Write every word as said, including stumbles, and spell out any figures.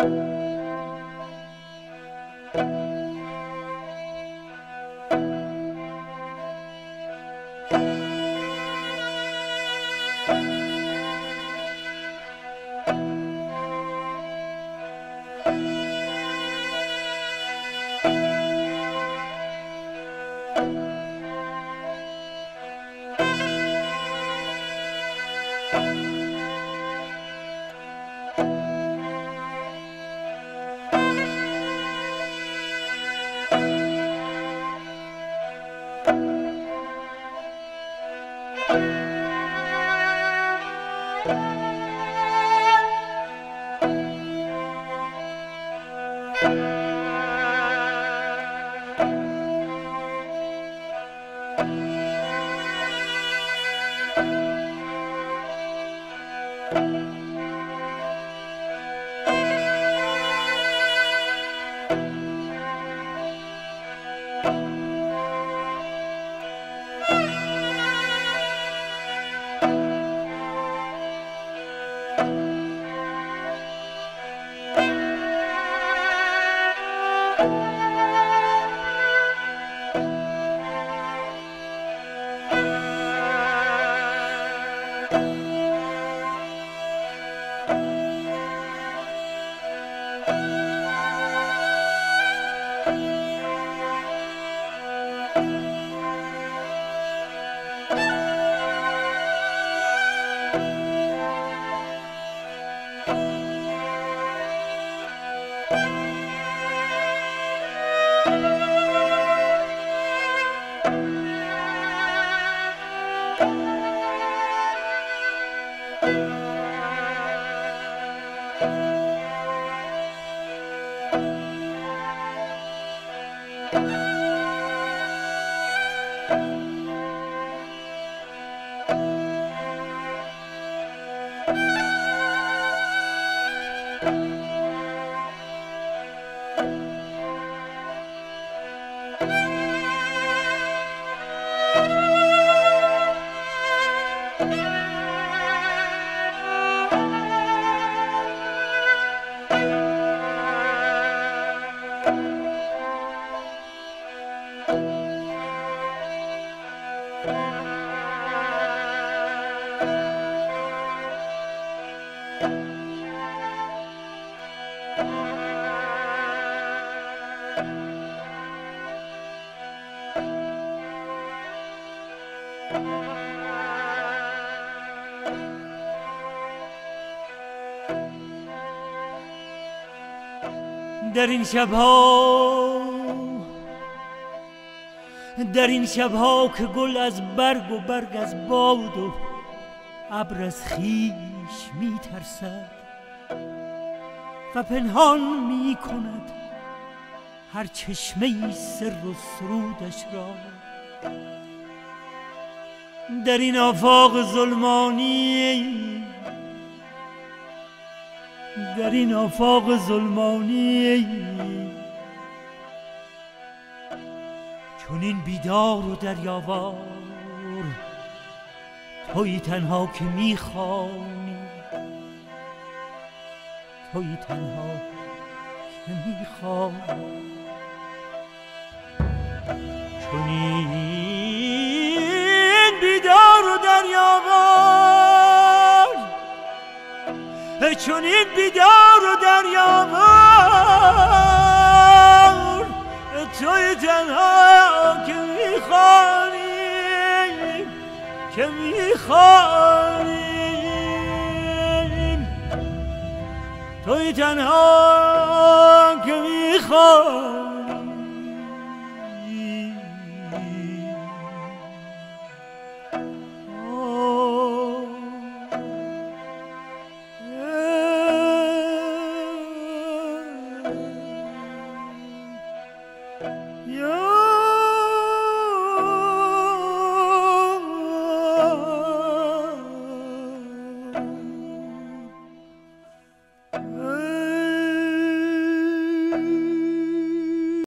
در این شبها در این شبها که گل از برگ و برگ از باد و ابر از خویش می ترسد و پنهان می کند هر چشمه سر و سرودش را، در این آفاق ظلمانی در این آفاق ظلمانی چون این بیدار و دریاوار تویی تنها که میخوانی، تویی تنها که میخوانی. چون این بیدار و دریاوار چون این بیدار و دریاوار توی تنها که میخوانی که میخوانی توی تنها که میخوانی. Uh